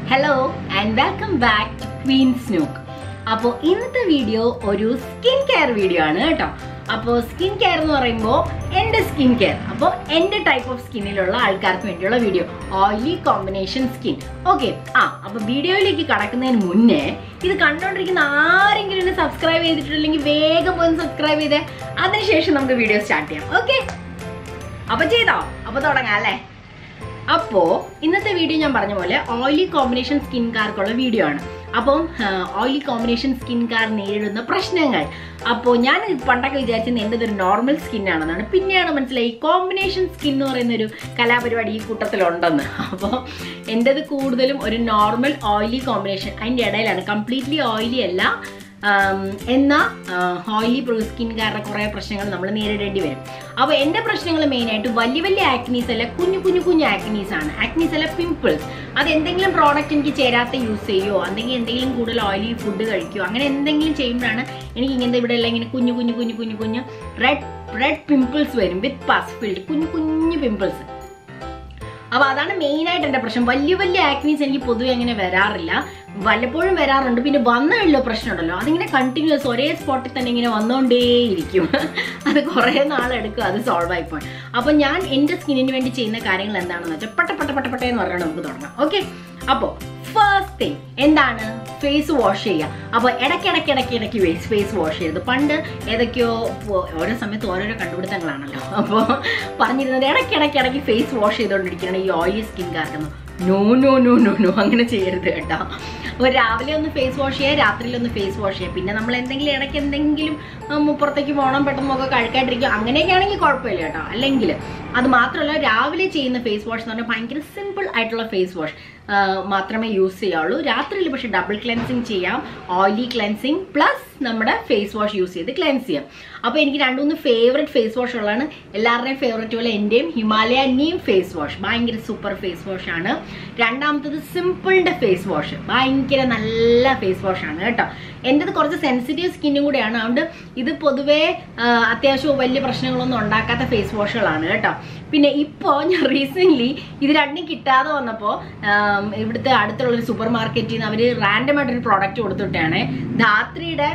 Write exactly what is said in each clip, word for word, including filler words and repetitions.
Hello and welcome back to Queen's Nook. അപ്പോൾ ഇന്നത്തെ video ഒരു സ്കിൻ കെയർ വീഡിയോ ആണ് കേട്ടോ. അപ്പോൾ സ്കിൻ കെയർ എന്ന് പറയുമ്പോൾ എൻ്റെ സ്കിൻ കെയർ, അപ്പോൾ എൻ്റെ ടൈപ്പ് ഓഫ് സ്കിന്നിലുള്ള ആൾക്കാർക്ക് വേണ്ടിയുള്ള video, oily combination skin. Okay, ആ അപ്പോൾ വീഡിയോയിലേക്ക് കടക്കുന്നതിന് മുന്നേ ഇത് കണ്ടുകൊണ്ടിരിക്കുന്ന ആരെങ്കിലും ഒന്ന് സബ്സ്ക്രൈബ് ചെയ്തിട്ടില്ലെങ്കിൽ വേഗം പോയി സബ്സ്ക്രൈബ് ചെയ്തേ, അതിനുശേഷം നമുക്ക് വീഡിയോ സ്റ്റാർട്ട് ചെയ്യാം. ഓക്കെ, അപ്പോൾ ചെയ്തോ? അപ്പോൾ തുടങ്ങാം അല്ലേ? അപ്പോൾ ഇന്നത്തെ വീഡിയോ ഞാൻ പറഞ്ഞ പോലെ ഓയിലി കോമ്പിനേഷൻ സ്കിൻകാർക്കുള്ള വീഡിയോ ആണ്. അപ്പം ഓയിലി കോമ്പിനേഷൻ സ്കിൻകാർ നേരിടുന്ന പ്രശ്നങ്ങൾ. അപ്പോൾ ഞാൻ പണ്ടൊക്കെ വിചാരിച്ചത് എൻ്റെ ഒരു നോർമൽ സ്കിന്നാണെന്നാണ്. പിന്നെയാണ് മനസ്സിലായി കോമ്പിനേഷൻ സ്കിൻ എന്ന് പറയുന്നൊരു കലാപരിപാടി ഈ കൂട്ടത്തിലുണ്ടെന്ന്. അപ്പോൾ എൻ്റെത് കൂടുതലും ഒരു നോർമൽ ഓയിലി കോമ്പിനേഷൻ, അതിൻ്റെ ഇടയിലാണ്. കംപ്ലീറ്റ്ലി ഓയിലി അല്ല, എന്നാൽ ഓയിലി സ്കിൻകാരുടെ കുറേ പ്രശ്നങ്ങൾ നമ്മൾ നേരിടേണ്ടി വരും. അപ്പോൾ എൻ്റെ പ്രശ്നങ്ങൾ മെയിനായിട്ട് വലിയ വലിയ ആക്നീസ് അല്ല, കുഞ്ഞു കുഞ്ഞു കുഞ്ഞു ആക്നീസ് ആണ്. ആക്നീസ് അല്ല, പിമ്പിൾസ്. അത് എന്തെങ്കിലും പ്രോഡക്റ്റ് എനിക്ക് ചേരാത്ത യൂസ് ചെയ്യുമോ, അല്ലെങ്കിൽ എന്തെങ്കിലും കൂടുതൽ ഓയിലി ഫുഡ് കഴിക്കുമോ, അങ്ങനെ എന്തെങ്കിലും ചെയ്യുമ്പോഴാണ് എനിക്ക് ഇങ്ങനത്തെ ഇവിടെ എല്ലാം ഇങ്ങനെ കുഞ്ഞു കുഞ്ഞു കുഞ്ഞു കുഞ്ഞു കുഞ്ഞു റെഡ് റെഡ് പിമ്പിൾസ് വരും വിത്ത് പസ് ഫിൽഡ്, കുഞ്ഞു കുഞ്ഞു പിമ്പിൾസ്. അപ്പോൾ അതാണ് മെയിനായിട്ട് എൻ്റെ പ്രശ്നം. വലിയ വലിയ ആക്നീസ് എനിക്ക് പൊതുവെ അങ്ങനെ വരാറില്ല, വല്ലപ്പോഴും വരാറുണ്ട്. പിന്നെ വന്നല്ലോ പ്രശ്നമുണ്ടല്ലോ, അതിങ്ങനെ കണ്ടിന്യൂസ് ഒരേ സ്പോട്ടിൽ തന്നെ ഇങ്ങനെ വന്നുകൊണ്ടേയിരിക്കും. അത് കുറേ നാളെടുക്കും അത് സോൾവ് ആയിപ്പോയി. അപ്പോൾ ഞാൻ എൻ്റെ സ്കിന്നിന് വേണ്ടി ചെയ്യുന്ന കാര്യങ്ങൾ എന്താണെന്ന് വെച്ചാൽ പട്ട പട്ട പട്ട പട്ടേ എന്ന് പറഞ്ഞാൽ നമുക്ക് തുടങ്ങാം. ഓക്കെ, അപ്പോൾ ഫസ്റ്റ് തിങ് എന്താണ്? ഫേസ് വാഷ് ചെയ്യുക. അപ്പോൾ ഇടയ്ക്കിടയ്ക്ക് ഇടയ്ക്ക് ഇടയ്ക്ക് ഫേസ് ഫേസ് വാഷ് ചെയ്തത്. പണ്ട് ഏതൊക്കെയോ ഓരോ സമയത്ത് ഓരോരോ കണ്ടുപിടുത്തങ്ങളാണല്ലോ. അപ്പോൾ പറഞ്ഞിരുന്നത് ഇടയ്ക്കിടയ്ക്ക് ഇടയ്ക്ക് ഫേസ് വാഷ് ചെയ്തുകൊണ്ടിരിക്കുകയാണ് ഈ ഓയിലി സ്കിൻകാർക്കൊന്നും. No no no no no അങ്ങനെ ചെയ്യരുത് കേട്ടോ. അപ്പോൾ രാവിലെ ഒന്ന് ഫേസ് വാഷ് ചെയ്യുക, രാത്രിയിലൊന്ന് ഫേസ് വാഷ് ചെയ്യുക. പിന്നെ നമ്മൾ എന്തെങ്കിലും ഇടയ്ക്ക് എന്തെങ്കിലും മുപ്പുറത്തേക്ക് പോകണം, പെട്ടെന്നൊക്കെ കഴിക്കാണ്ടിരിക്കുക, അങ്ങനെയൊക്കെ ആണെങ്കിൽ കുഴപ്പമില്ല കേട്ടോ. അല്ലെങ്കിൽ അത് മാത്രമല്ല, രാവിലെ ചെയ്യുന്ന ഫേസ് വാഷ് എന്ന് പറഞ്ഞാൽ ഭയങ്കര സിമ്പിൾ ആയിട്ടുള്ള ഫേസ് വാഷ് മാത്രമേ യൂസ് ചെയ്യാവുള്ളൂ. രാത്രിയിൽ പക്ഷേ ഡബിൾ ക്ലെൻസിങ് ചെയ്യാം, ഓയിലി ക്ലെൻസിങ് പ്ലസ് നമ്മുടെ ഫേസ് വാഷ് യൂസ് ചെയ്ത് ക്ലെൻസ് ചെയ്യാം. അപ്പോൾ എനിക്ക് രണ്ട് മൂന്ന് ഫേവറേറ്റ് ഫേസ് വാഷ് ഉള്ളതാണ്. എല്ലാവരുടെയും ഫേവറേറ്റ് പോലെ എൻ്റെയും ഹിമാലയ നീം ഫേസ് വാഷ് ഭയങ്കര സൂപ്പർ ഫേസ് വാഷ് ആണ്. രണ്ടാമത്തത് സിമ്പിളിൻ്റെ ഫേസ് വാഷ്, ഭയങ്കര നല്ല ഫേസ് വാഷ് ആണ് കേട്ടോ. എൻ്റെത് കുറച്ച് സെൻസിറ്റീവ് സ്കിന്നും കൂടെയാണ്, അതുകൊണ്ട് ഇത് പൊതുവേ അത്യാവശ്യം വലിയ പ്രശ്നങ്ങളൊന്നും ഉണ്ടാക്കാത്ത ഫേസ് വാഷുകളാണ് കേട്ടോ. പിന്നെ ഇപ്പോൾ ഞാൻ റീസെൻ്റ്ലി ഇത് രണ്ടും കിട്ടാതെ വന്നപ്പോൾ ഇവിടുത്തെ അടുത്തുള്ളൊരു സൂപ്പർ മാർക്കറ്റിൽ നിന്ന് അവർ റാൻഡമായിട്ടൊരു പ്രോഡക്റ്റ് കൊടുത്തിട്ടാണ് ധാത്രിയുടെ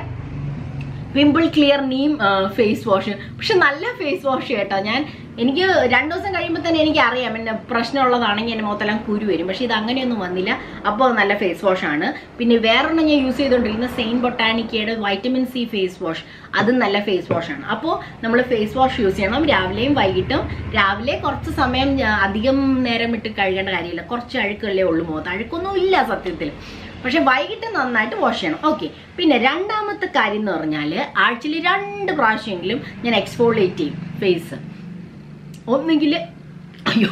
pimple clear neem face wash. പക്ഷെ നല്ല ഫേസ് വാഷ് കേട്ടോ. ഞാൻ എനിക്ക് രണ്ടു ദിവസം കഴിയുമ്പോൾ തന്നെ എനിക്ക് അറിയാം എന്നെ പ്രശ്നമുള്ളതാണെങ്കിൽ എൻ്റെ മുഖത്തെല്ലാം കുരു വരും. പക്ഷെ ഇത് അങ്ങനെയൊന്നും വന്നില്ല. അപ്പോൾ നല്ല ഫേസ് വാഷാണ്. പിന്നെ വേറൊരെണ്ണം ഞാൻ യൂസ് ചെയ്തുകൊണ്ടിരിക്കുന്ന സെയിൻ ബൊട്ടാനിക്കയുടെ വൈറ്റമിൻ സി ഫേസ് വാഷ്, അതും നല്ല ഫേസ് വാഷാണ്. അപ്പോൾ നമ്മൾ ഫേസ് വാഷ് യൂസ് ചെയ്യണം രാവിലെയും വൈകിട്ടും. രാവിലെ കുറച്ച് സമയം അധികം നേരം ഇട്ട് കഴുകേണ്ട കാര്യമില്ല, കുറച്ച് അഴുക്കല്ലേ ഉള്ളൂ മുഖത്ത്, അഴുക്കൊന്നും ഇല്ല സത്യത്തിൽ. പക്ഷെ വൈകിട്ട് നന്നായിട്ട് വാഷ് ചെയ്യണം. ഓക്കെ, പിന്നെ രണ്ടാമത്തെ കാര്യം എന്ന് പറഞ്ഞാൽ ആഴ്ചയിൽ രണ്ട് പ്രാവശ്യമെങ്കിലും ഞാൻ എക്സ്ഫോളിയേറ്റ് ചെയ്യും ഫേസ്. ഒന്നുകിൽ അയ്യോ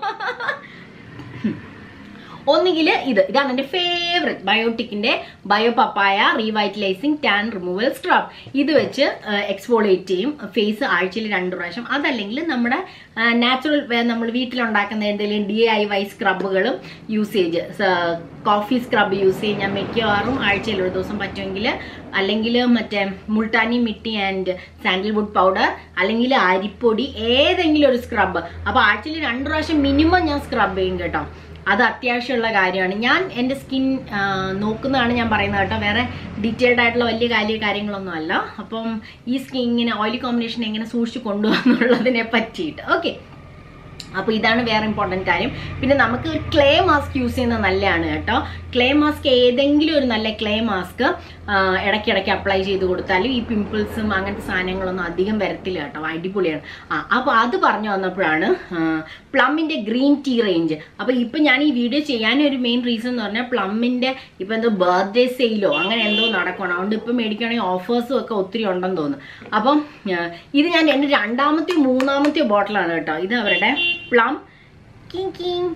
ഒന്നുകിൽ ഇത് ഇതാണ് എൻ്റെ ഫേവറേറ്റ് ബയോട്ടിക്കിൻ്റെ bio papaya revitalising tan removal scrub. ഇത് വെച്ച് എക്സ്ഫോളിയേറ്റ് ചെയ്യും ഫേസ് ആഴ്ചയിൽ രണ്ട് പ്രാവശ്യം. അതല്ലെങ്കിൽ നമ്മുടെ നാച്ചുറൽ നമ്മൾ വീട്ടിലുണ്ടാക്കുന്ന എന്തെങ്കിലും ഡി ഐ വൈ സ്ക്രബുകളും യൂസേജ്, കോഫി സ്ക്രബ് യൂസ് ചെയ്യും ഞാൻ മിക്കവാറും ആഴ്ചയിൽ ഒരു ദിവസം പറ്റുമെങ്കിൽ. അല്ലെങ്കിൽ മറ്റേ Multani mitti and sandalwood powder, അല്ലെങ്കിൽ അരിപ്പൊടി, ഏതെങ്കിലും ഒരു സ്ക്രബ്. അപ്പോൾ ആഴ്ചയിൽ രണ്ട് പ്രാവശ്യം മിനിമം ഞാൻ സ്ക്രബ് ചെയ്യും കേട്ടോ. അത് അത്യാവശ്യമുള്ള കാര്യമാണ്. ഞാൻ എൻ്റെ സ്കിൻ നോക്കുന്നതാണ് ഞാൻ പറയുന്നത് കേട്ടോ, വേറെ ഡീറ്റെയിൽഡ് ആയിട്ടുള്ള വലിയ കാര്യ കാര്യങ്ങളൊന്നും അല്ല. അപ്പം ഈ സ്കിൻ ഇങ്ങനെ ഓയിലി കോമ്പിനേഷൻ എങ്ങനെ സൂക്ഷിച്ച് കൊണ്ടുപോകാന്നുള്ളതിനെ പറ്റിയിട്ട്. ഓക്കെ, അപ്പോൾ ഇതാണ് വേറെ ഇമ്പോർട്ടൻറ്റ് കാര്യം. പിന്നെ നമുക്ക് ക്ലേ മാസ്ക് യൂസ് ചെയ്യുന്നത് നല്ലതാണ് കേട്ടോ. ക്ലേ മാസ്ക് ഏതെങ്കിലും ഒരു നല്ല ക്ലേ മാസ്ക് ഇടയ്ക്കിടയ്ക്ക് അപ്ലൈ ചെയ്ത് കൊടുത്താലും ഈ പിമ്പിൾസും അങ്ങനത്തെ സാധനങ്ങളൊന്നും അധികം വരത്തില്ല കേട്ടോ, അടിപൊളിയാണ്. ആ അപ്പോൾ അത് പറഞ്ഞു വന്നപ്പോഴാണ് പ്ലമ്മിൻ്റെ ഗ്രീൻ ടീ റേഞ്ച്. അപ്പോൾ ഇപ്പം ഞാൻ ഈ വീഡിയോ ചെയ്യാനൊരു മെയിൻ റീസൺ എന്ന് പറഞ്ഞാൽ പ്ലമ്മിൻ്റെ ഇപ്പം എന്തോ ബർത്ത്ഡേ സെയിലോ അങ്ങനെ എന്തോ നടക്കണം, അതുകൊണ്ട് ഇപ്പം മേടിക്കുകയാണെങ്കിൽ ഓഫേഴ്സും ഒക്കെ ഒത്തിരി ഉണ്ടെന്ന് തോന്നുന്നു. അപ്പം ഇത് ഞാൻ എൻ്റെ രണ്ടാമത്തെയോ മൂന്നാമത്തെയോ ബോട്ടിലാണ് കേട്ടോ. ഇത് അവരുടെ plum king king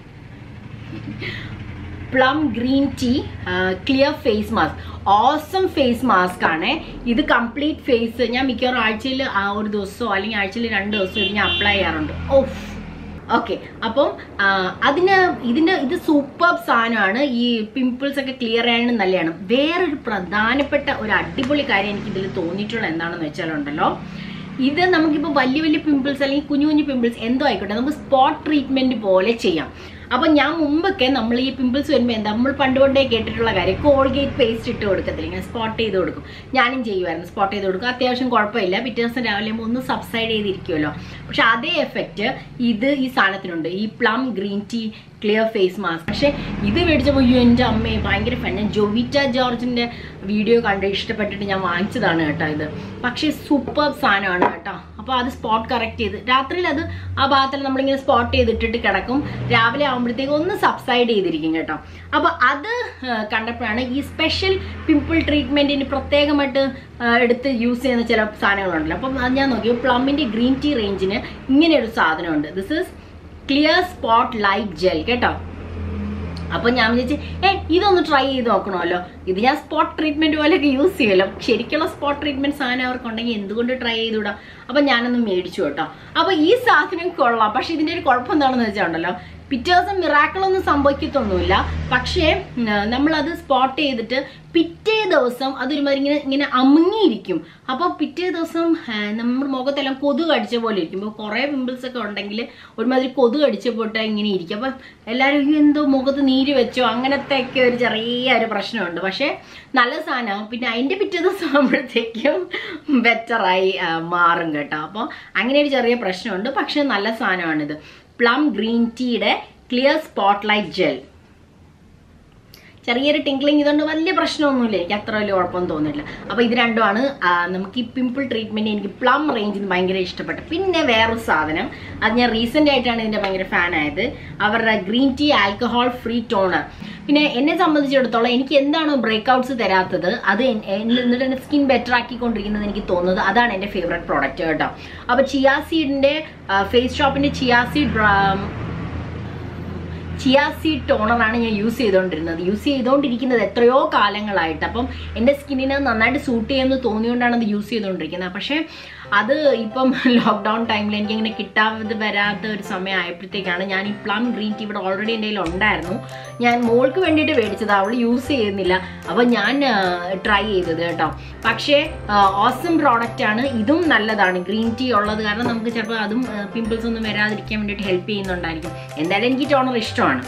plum green tea clear face mask. Awesome face mask ആണ് ഇത്. കംപ്ലീറ്റ് ഫേസ് ഞാൻ മിക്കവാറും ആഴ്ചയിൽ ഒരു ദിവസമോ അല്ലെങ്കിൽ ആഴ്ചയിൽ രണ്ട് ദിവസമോ ഇത് ഞാൻ അപ്ലൈ ചെയ്യാറുണ്ട്. ഓഫ് ഓക്കെ, അപ്പം അതിന് ഇതിൻ്റെ ഇത് സൂപ്പർ സാധനമാണ്. ഈ പിമ്പിൾസ് ഒക്കെ ക്ലിയർ ചെയ്യാനും നല്ലതാണ്. വേറൊരു പ്രധാനപ്പെട്ട ഒരു അടിപൊളി കാര്യം എനിക്ക് ഇതിൽ തോന്നിയിട്ടുള്ളത് എന്താണെന്ന് വെച്ചാലുണ്ടല്ലോ, ഇത് നമുക്കിപ്പോൾ വലിയ വലിയ പിമ്പിൾസ് അല്ലെങ്കിൽ കുഞ്ഞു കുഞ്ഞു പിമ്പിൾസ് എന്തോ ആയിക്കോട്ടെ നമുക്ക് സ്പോട്ട് ട്രീറ്റ്മെൻറ്റ് പോലെ ചെയ്യാം. അപ്പോൾ ഞാൻ മുമ്പൊക്കെ നമ്മൾ ഈ പിമ്പിൾസ് വരുമ്പോൾ എന്താ നമ്മൾ പണ്ട് പണ്ടേ കേട്ടിട്ടുള്ള കാര്യം കോൾഗേറ്റ് പേസ്റ്റ് ഇട്ട് കൊടുക്കത്തില്ല, ഇങ്ങനെ സ്പോട്ട് ചെയ്ത് കൊടുക്കും. ഞാനും ചെയ്യുമായിരുന്നു, സ്പോട്ട് ചെയ്ത് കൊടുക്കും. അത്യാവശ്യം കുഴപ്പമില്ല, പിറ്റേ ദിവസം രാവിലെ ഒന്ന് സബ്സൈഡ് ചെയ്തിരിക്കുമല്ലോ. പക്ഷെ അതേ എഫക്റ്റ് ഇത് ഈ സാധനത്തിനുണ്ട്, ഈ plum green tea clear face mask. പക്ഷെ ഇത് മേടിച്ചപ്പോൾ അയ്യോ എൻ്റെ അമ്മയെ ഭയങ്കര ഫാൻ. ഞാൻ ജോവിറ്റ ജോർജിൻ്റെ വീഡിയോ കണ്ട് ഇഷ്ടപ്പെട്ടിട്ട് ഞാൻ വാങ്ങിച്ചതാണ് കേട്ടോ ഇത്. പക്ഷേ സൂപ്പർ സാധനമാണ് കേട്ടോ. അപ്പോൾ അത് സ്പോട്ട് കറക്റ്റ് ചെയ്ത് രാത്രിയിൽ അത് ആ ഭാഗത്തിൽ നമ്മളിങ്ങനെ സ്പോട്ട് ചെയ്തിട്ടിട്ട് കിടക്കും, രാവിലെ ആകുമ്പോഴത്തേക്ക് ഒന്ന് സബ്സൈഡ് ചെയ്തിരിക്കും കേട്ടോ. അപ്പോൾ അത് കണ്ടപ്പോഴാണ് ഈ സ്പെഷ്യൽ പിമ്പിൾ ട്രീറ്റ്മെൻറ്റിന് പ്രത്യേകമായിട്ട് എടുത്ത് യൂസ് ചെയ്യുന്ന ചില സാധനങ്ങളുണ്ടല്ലോ. അപ്പം അത് ഞാൻ നോക്കി, പ്ലമ്മിൻ്റെ ഗ്രീൻ ടീ റേഞ്ചിന് ഇങ്ങനെയൊരു സാധനമുണ്ട്. This is clear spotlight gel കേട്ടോ. അപ്പോൾ ഞാൻ വിചാരിച്ചു ഏ ഇതൊന്ന് ട്രൈ ചെയ്ത് നോക്കണമല്ലോ, ഇത് ഞാൻ സ്പോട്ട് ട്രീറ്റ്മെൻറ്റ് പോലെയൊക്കെ യൂസ് ചെയ്യുമല്ലോ, ശരിക്കുള്ള സ്പോട്ട് ട്രീറ്റ്മെൻറ്റ് സാധനം അവർക്കുണ്ടെങ്കിൽ എന്തുകൊണ്ട് ട്രൈ ചെയ്തുവിടാം. അപ്പോൾ ഞാനൊന്ന് മേടിച്ചു കേട്ടോ. അപ്പോൾ ഈ സാധനം കൊള്ളാം. പക്ഷേ ഇതിൻ്റെ ഒരു കുഴപ്പം എന്താണെന്ന് വെച്ചാൽ ഉണ്ടല്ലോ, പിറ്റേ ദിവസം മിറാക്കിളൊന്നും സംഭവിക്കത്തൊന്നുമില്ല. പക്ഷേ നമ്മളത് സ്പോട്ട് ചെയ്തിട്ട് പിറ്റേ ദിവസം അതൊരുമാതിരി ഇങ്ങനെ ഇങ്ങനെ അമുങ്ങിയിരിക്കും. അപ്പോൾ പിറ്റേ ദിവസം നമ്മുടെ മുഖത്തെല്ലാം കൊതുക് അടിച്ച പോലെ ഇരിക്കും. ഇപ്പോൾ കുറേ പിമ്പിൾസ് ഒക്കെ ഉണ്ടെങ്കിൽ ഒരുമാതിരി കൊതുക് അടിച്ച പോട്ട് ഇങ്ങനെ ഇരിക്കും. അപ്പം എല്ലാവരും എന്തോ മുഖത്ത് നീര് വെച്ചോ അങ്ങനത്തെ ഒക്കെ ഒരു ചെറിയ ഒരു പ്രശ്നമുണ്ട്. പക്ഷേ നല്ല സാധനം. പിന്നെ അതിൻ്റെ പിറ്റേ ദിവസം ആകുമ്പോഴത്തേക്കും ബെറ്ററായി മാറും കേട്ടോ. അപ്പോൾ അങ്ങനെ ഒരു ചെറിയ പ്രശ്നമുണ്ട്. പക്ഷേ നല്ല സാധനമാണിത്, പ്ലം ഗ്രീൻ ടീയുടെ ക്ലിയർ സ്പോട്ട്ലൈറ്റ് ജെൽ. ചെറിയൊരു ടിങ്ക്ലിങ് ഇതുകൊണ്ട് വലിയ പ്രശ്നമൊന്നുമില്ല, എനിക്ക് അത്ര വലിയ കുഴപ്പമൊന്നും തോന്നിയില്ല. അപ്പോൾ ഇത് രണ്ടുമാണ് നമുക്ക് ഈ പിമ്പിൾ ട്രീറ്റ്മെൻറ്റ് എനിക്ക് പ്ലം റേഞ്ചിൽ നിന്ന് ഭയങ്കര ഇഷ്ടപ്പെട്ടു. പിന്നെ വേറൊരു സാധനം, അത് ഞാൻ റീസെൻ്റ് ആയിട്ടാണ് ഇതിൻ്റെ ഭയങ്കര ഫാനായത്, അവരുടെ green tea alcohol free toner. പിന്നെ എന്നെ സംബന്ധിച്ചിടത്തോളം എനിക്ക് എന്താണ് ബ്രേക്ക് ഔട്ട്സ് തരാത്തത്, അത് എന്നിട്ട് എൻ്റെ സ്കിൻ ബെറ്റർ ആക്കിക്കൊണ്ടിരിക്കുന്നത് എനിക്ക് തോന്നുന്നത്, അതാണ് എൻ്റെ ഫേവറേറ്റ് പ്രോഡക്റ്റ് കേട്ടോ. അപ്പോൾ ചിയാ സീഡിൻ്റെ ഫേസ് ഷോപ്പിൻ്റെ ചിയാ സീഡ് ചിയാ സീഡ് ടോണറാണ് ഞാൻ യൂസ് ചെയ്തുകൊണ്ടിരുന്നത് യൂസ് ചെയ്തുകൊണ്ടിരിക്കുന്നത് എത്രയോ കാലങ്ങളായിട്ട്. അപ്പം എൻ്റെ സ്കിന്നിന് നന്നായിട്ട് സൂട്ട് ചെയ്യുമെന്ന് തോന്നിയുകൊണ്ടാണ് അത് യൂസ് ചെയ്തുകൊണ്ടിരിക്കുന്നത്. പക്ഷേ അത് ഇപ്പം ലോക്ക്ഡൗൺ ടൈമിൽ എനിക്കങ്ങനെ കിട്ടാതെ വരാത്ത ഒരു സമയം ആയപ്പോഴത്തേക്കാണ് ഞാൻ ഈ പ്ലം ഗ്രീൻ ടീ ഇവിടെ ഓൾറെഡി എൻ്റെ കയ്യിൽ ഉണ്ടായിരുന്നു, ഞാൻ മോൾക്ക് വേണ്ടിയിട്ട് മേടിച്ചത്, അവൾ യൂസ് ചെയ്യുന്നില്ല. അപ്പോൾ ഞാൻ ട്രൈ ചെയ്തത് കേട്ടോ. പക്ഷേ ഓസം പ്രോഡക്റ്റാണ്, ഇതും നല്ലതാണ് ഗ്രീൻ ടീ ഉള്ളത് കാരണം നമുക്ക് ചിലപ്പോൾ അതും പിമ്പിൾസ് ഒന്നും വരാതിരിക്കാൻ വേണ്ടിയിട്ട് ഹെൽപ്പ് ചെയ്യുന്നുണ്ടായിരിക്കും. എന്തായാലും എനിക്ക് ടോണർ ഇഷ്ടമാണ്.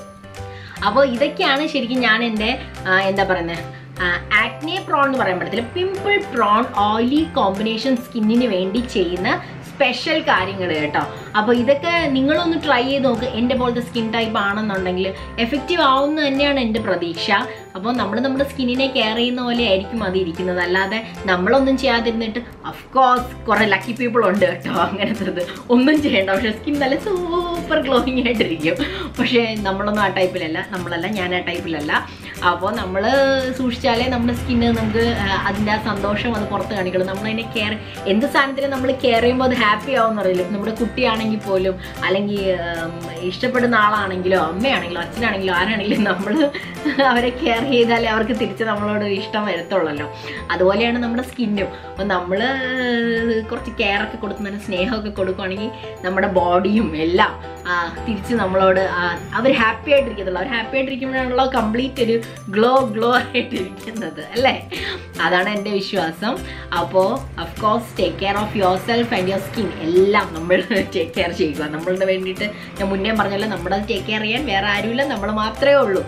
അപ്പോൾ ഇതൊക്കെയാണ് ശരിക്കും ഞാൻ എൻ്റെ എന്താ പറയുന്നത് ആക്നെ പ്രോൺ എന്ന് പറയാൻ പറ്റത്തില്ല, പിമ്പിൾ പ്രോൺ ഓയിലി കോമ്പിനേഷൻ സ്കിന്നിന് വേണ്ടി ചെയ്യുന്ന സ്പെഷ്യൽ കാര്യങ്ങൾ കേട്ടോ. അപ്പോൾ ഇതൊക്കെ നിങ്ങളൊന്ന് ട്രൈ ചെയ്ത് നോക്ക്. എൻ്റെ പോലത്തെ സ്കിൻ ടൈപ്പ് ആണെന്നുണ്ടെങ്കിൽ എഫക്റ്റീവ് ആവുമെന്ന് തന്നെയാണ് എൻ്റെ പ്രതീക്ഷ. അപ്പോൾ നമ്മൾ നമ്മുടെ സ്കിന്നിനെ കെയർ ചെയ്യുന്ന പോലെ ആയിരിക്കും അത് ഇരിക്കുന്നത്, അല്ലാതെ നമ്മളൊന്നും ചെയ്യാതിരുന്നിട്ട് അഫ്കോഴ്സ് കുറേ ലക്കി പീപ്പിൾ ഉണ്ട് കേട്ടോ അങ്ങനത്തത് ഒന്നും ചെയ്യേണ്ട, പക്ഷേ സ്കിൻ നല്ല സൂപ്പർ ഗ്ലോയിങ് ആയിട്ടിരിക്കും. പക്ഷേ നമ്മളൊന്നും ആ ടൈപ്പിലല്ല, നമ്മളല്ല, ഞാൻ ആ ടൈപ്പിലല്ല. അപ്പോൾ നമ്മൾ സൂക്ഷിച്ചാലേ നമ്മുടെ സ്കിന്ന് നമുക്ക് അതിൻ്റെ ആ സന്തോഷം അത് പുറത്ത് കാണിക്കുള്ളൂ. നമ്മളതിനെ കെയർ എന്ത് സാധനത്തിനും നമ്മൾ കെയർ ചെയ്യുമ്പോൾ അത് ഹാപ്പി ആവുമെന്ന് അറിയില്ല. നമ്മുടെ കുട്ടിയാണെങ്കിൽ പോലും, അല്ലെങ്കിൽ ഇഷ്ടപ്പെടുന്ന ആളാണെങ്കിലോ അമ്മയാണെങ്കിലോ അച്ഛനാണെങ്കിലോ ആരാണെങ്കിലും നമ്മൾ അവരെ കെയർ ചെയ്താലേ അവർക്ക് തിരിച്ച് നമ്മളോട് ഇഷ്ടം വരത്തുള്ളല്ലോ. അതുപോലെയാണ് നമ്മുടെ സ്കിന്നും. അപ്പോൾ നമ്മൾ കുറച്ച് കെയർ ഒക്കെ കൊടുക്കുന്നതിന് സ്നേഹമൊക്കെ കൊടുക്കുകയാണെങ്കിൽ നമ്മുടെ ബോഡിയും എല്ലാം തിരിച്ച് നമ്മളോട് അവർ ഹാപ്പി ആയിട്ടിരിക്കത്തുള്ളൂ. അവർ ഹാപ്പി ആയിട്ടിരിക്കുമ്പോഴാണല്ലോ കംപ്ലീറ്റ് ഒരു ഗ്ലോ ഗ്ലോ ആയിട്ടിരിക്കുന്നത് അല്ലേ, അതാണ് എൻ്റെ വിശ്വാസം. അപ്പോൾ of course take care of yourself and your skin, എല്ലാം നമ്മൾ ടേക്ക് കെയർ ചെയ്യുക. നമ്മളുടെ വേണ്ടിയിട്ട് ഞാൻ മുന്നേ പറഞ്ഞല്ലോ, നമ്മളത് ടേക്ക് കെയർ ചെയ്യാൻ വേറെ ആരുമില്ല, നമ്മൾ മാത്രമേ ഉള്ളൂ.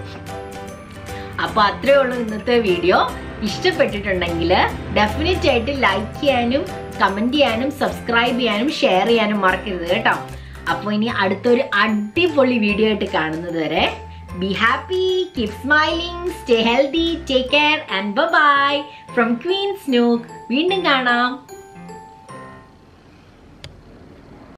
അപ്പോൾ അത്രയേ ഉള്ളൂ ഇന്നത്തെ വീഡിയോ. ഇഷ്ടപ്പെട്ടിട്ടുണ്ടെങ്കിൽ ഡെഫിനറ്റ് ആയിട്ട് ലൈക്ക് ചെയ്യാനും കമൻറ്റ് ചെയ്യാനും സബ്സ്ക്രൈബ് ചെയ്യാനും ഷെയർ ചെയ്യാനും മറക്കരുത് കേട്ടോ. അപ്പോൾ ഇനി അടുത്തൊരു അടിപൊളി വീഡിയോ ആയിട്ട് കാണുന്നത് വരെ be happy, keep smiling, stay healthy, take care and bye bye from Queen Snook. വീണ്ടും കാണാം.